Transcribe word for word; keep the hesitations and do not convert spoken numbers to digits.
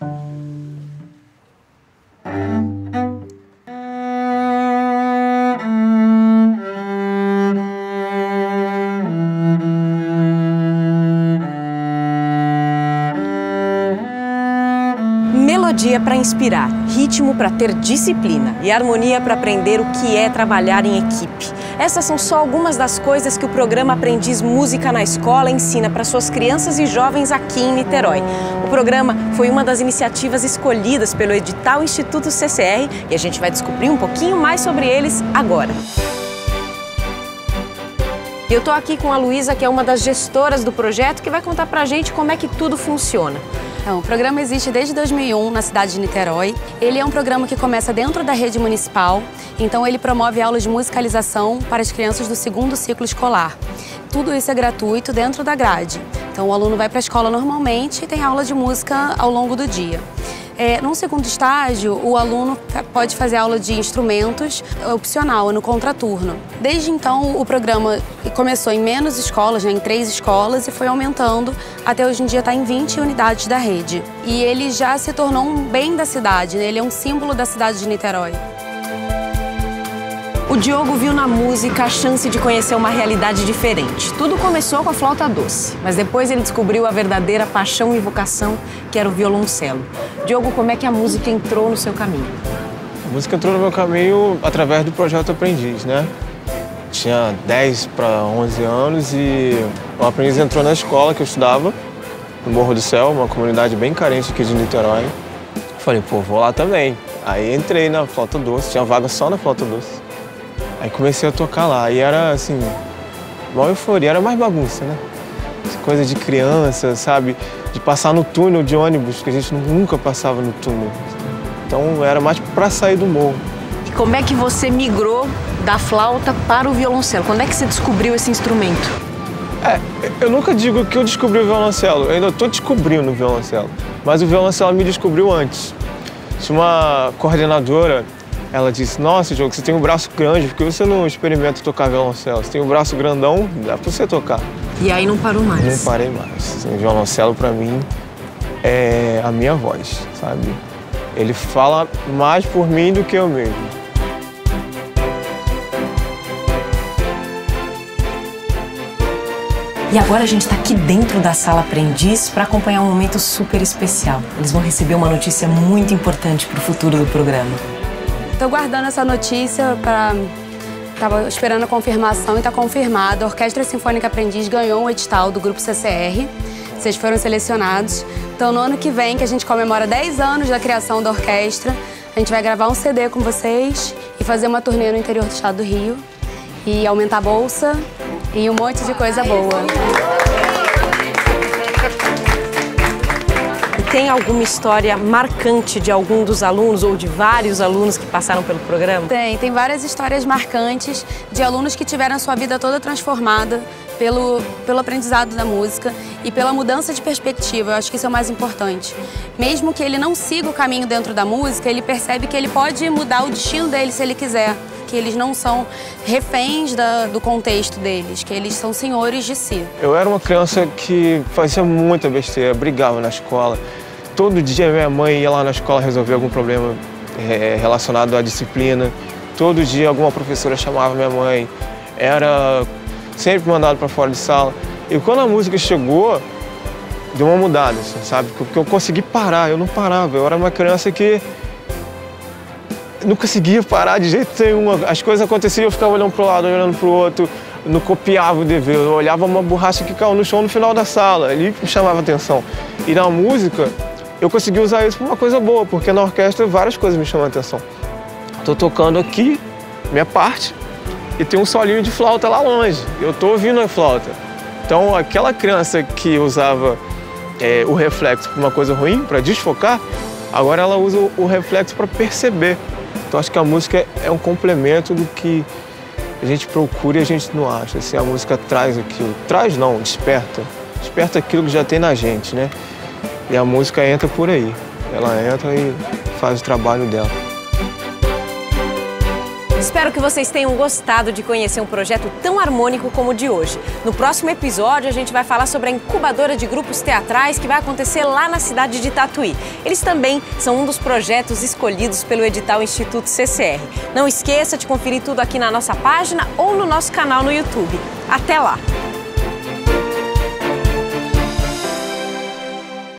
Melodia para inspirar, ritmo para ter disciplina e harmonia para aprender o que é trabalhar em equipe. Essas são só algumas das coisas que o programa Aprendiz Música na Escola ensina para suas crianças e jovens aqui em Niterói. O programa foi uma das iniciativas escolhidas pelo edital Instituto C C R e a gente vai descobrir um pouquinho mais sobre eles agora. Eu estou aqui com a Luísa, que é uma das gestoras do projeto, que vai contar pra gente como é que tudo funciona. Então, o programa existe desde dois mil e um na cidade de Niterói. Ele é um programa que começa dentro da rede municipal, então ele promove aulas de musicalização para as crianças do segundo ciclo escolar. Tudo isso é gratuito dentro da grade. Então o aluno vai para a escola normalmente e tem aula de música ao longo do dia. É, num segundo estágio, o aluno pode fazer aula de instrumentos opcional, no contraturno. Desde então, o programa começou em menos escolas, né, em três escolas, e foi aumentando até hoje em dia estar em vinte unidades da rede. E ele já se tornou um bem da cidade, né? Ele é um símbolo da cidade de Niterói. O Diogo viu na música a chance de conhecer uma realidade diferente. Tudo começou com a flauta doce, mas depois ele descobriu a verdadeira paixão e vocação, que era o violoncelo. Diogo, como é que a música entrou no seu caminho? A música entrou no meu caminho através do projeto Aprendiz, né? Tinha dez para onze anos e o Aprendiz entrou na escola que eu estudava, no Morro do Céu, uma comunidade bem carente aqui de Niterói. Falei, pô, vou lá também. Aí entrei na flauta doce, tinha vaga só na flauta doce. Aí comecei a tocar lá e era assim, uma euforia, era mais bagunça, né? Coisa de criança, sabe? De passar no túnel de ônibus, que a gente nunca passava no túnel. Então era mais pra sair do morro. E como é que você migrou da flauta para o violoncelo? Quando é que você descobriu esse instrumento? É, eu nunca digo que eu descobri o violoncelo, eu ainda estou descobrindo o violoncelo. Mas o violoncelo me descobriu antes. Tinha uma coordenadora. Ela disse, nossa, Diogo, você tem um braço grande, por que você não experimenta tocar violoncelo? Você tem um braço grandão, dá pra você tocar. E aí não parou mais? Não parei mais. O violoncelo, pra mim, é a minha voz, sabe? Ele fala mais por mim do que eu mesmo. E agora a gente está aqui dentro da Sala Aprendiz para acompanhar um momento super especial. Eles vão receber uma notícia muito importante para o futuro do programa. Estou guardando essa notícia para... Estava esperando a confirmação e está confirmado. A Orquestra Sinfônica Aprendiz ganhou um edital do Grupo C C R. Vocês foram selecionados. Então, no ano que vem, que a gente comemora dez anos da criação da orquestra, a gente vai gravar um C D com vocês e fazer uma turnê no interior do estado do Rio. E aumentar a bolsa e um monte de coisa boa. Tem alguma história marcante de algum dos alunos ou de vários alunos que passaram pelo programa? Tem, tem várias histórias marcantes de alunos que tiveram a sua vida toda transformada pelo, pelo aprendizado da música e pela mudança de perspectiva. Eu acho que isso é o mais importante. Mesmo que ele não siga o caminho dentro da música, ele percebe que ele pode mudar o destino dele se ele quiser. Que eles não são reféns da, do contexto deles, que eles são senhores de si. Eu era uma criança que fazia muita besteira, brigava na escola. Todo dia minha mãe ia lá na escola resolver algum problema é, relacionado à disciplina. Todo dia alguma professora chamava minha mãe. Era sempre mandado para fora de sala. E quando a música chegou, deu uma mudada, assim, sabe? Porque eu consegui parar, eu não parava. Eu era uma criança que não conseguia parar de jeito nenhum. As coisas aconteciam, eu ficava olhando para o lado, olhando para o outro, não copiava o dever. Eu olhava uma borracha que caiu no chão no final da sala, ali me chamava a atenção. E na música, eu consegui usar isso para uma coisa boa, porque na orquestra várias coisas me chamam a atenção. Estou tocando aqui, minha parte, e tem um solinho de flauta lá longe. Eu estou ouvindo a flauta. Então, aquela criança que usava é, o reflexo para uma coisa ruim, para desfocar, agora ela usa o reflexo para perceber. Então, acho que a música é um complemento do que a gente procura e a gente não acha. Assim, a música traz aquilo. Traz não, desperta. Desperta aquilo que já tem na gente, né? E a música entra por aí. Ela entra e faz o trabalho dela. Espero que vocês tenham gostado de conhecer um projeto tão harmônico como o de hoje. No próximo episódio, a gente vai falar sobre a incubadora de grupos teatrais que vai acontecer lá na cidade de Tatuí. Eles também são um dos projetos escolhidos pelo edital Instituto C C R. Não esqueça de conferir tudo aqui na nossa página ou no nosso canal no YouTube. Até lá!